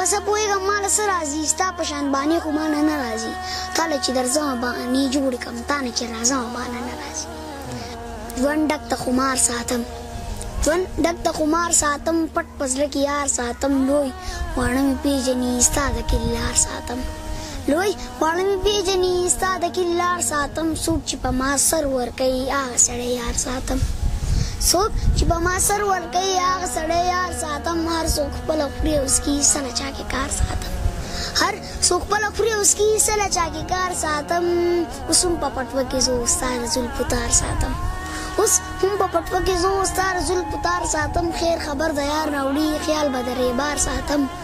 بس پوهېږم ما له څه راځي ستا په شان بانې خو ما نه راځي تا له چې درځمه بانې جوړې کړم تا نه چې راځمه بانه نه راځي ژوند ډک د خمار ساتم ژوند ډک د خمار ساتم پټ په زړه کې یار ساتم لوی واړه مې پېژني ستا د کلي لار ساتم لوی واړه مې پېژني ستا د کلي لار ساتم څوک چې په ما سر ورکوي هغه سړی یار ساتم څوک چې په ما سر ورکوي هغه سړی یار ساتم هر څوک خپله خوري او څکي څه له چا کې کار ساتم هر څوک خپله خوري او څکي څه له چا کې کار ساتم اوس هم په پټوه کې زه ستا د زلفو تار ساتم اوس هم په پټوه کې زه ستا د زلفو تار ساتم خیر خبر د یار راوړي خیال به د ریبار ساتم